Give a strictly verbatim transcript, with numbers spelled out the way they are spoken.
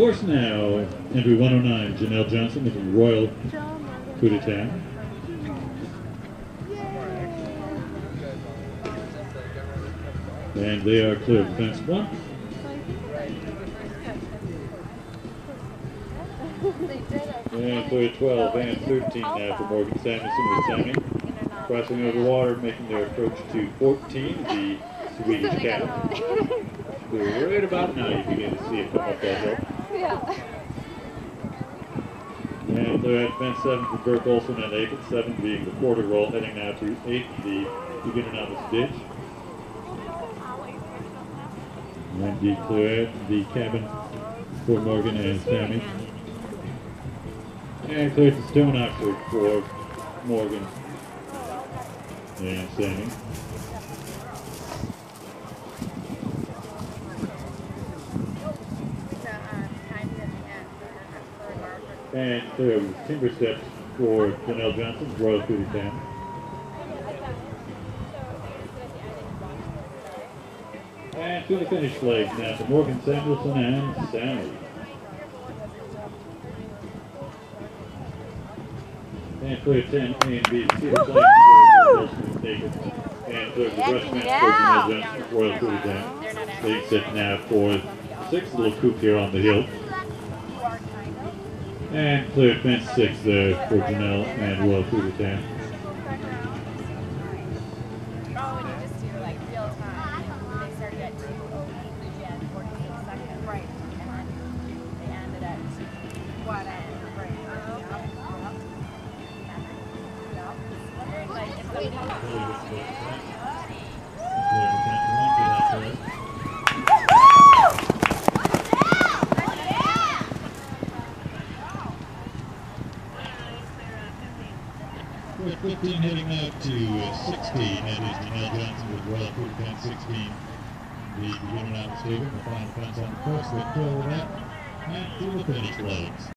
course now, entry one oh nine, Janelle Johnson with the Royal Coup d'etat. And they are clear of fence one. And clear twelve and thirteen now for Morgan Samuelson with Sammy. Crossing over water, making their approach to fourteen, the Swedish cat. Right about now you begin to see it come up that hill. Yeah. And clear at fence seven for Burke Olson and eight at seven being the quarter roll, heading now to eight, the beginner novice ditch. And the clear at the cabin for Morgan and Sammy. And clear to Stone Oxford for Morgan and Sammy. And clear with timber steps for Janelle Johnson's Royal Coup d'etat. And to the finish flag now for Morgan Samuelson and Sammy. And clear ten A and B, see the flag for Wilson and David. And clear the brush match for Janelle Johnson's Royal Coup d'etat. They set now for the sixth little coupe here on the hill. And clear fence six there for Janelle and Royal Coup d'etat. fifteen heading out to sixteen, that is Janelle Johnson with Royal Coup d'etat sixteen. The beginner novice favorite, the final fence on the course, they throw that and through the finish flags.